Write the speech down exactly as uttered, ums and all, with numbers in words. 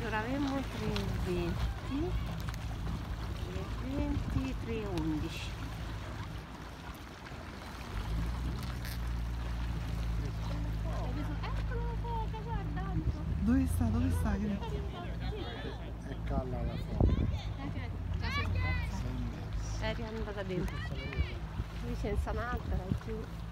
Allora avevamo tre e venti, tre e venti, tre e undici. Eccolo foca, guarda! Dove sta? Dove sta? Che... È calla la foca. È riandata dentro. Qui c'è un'altra, più.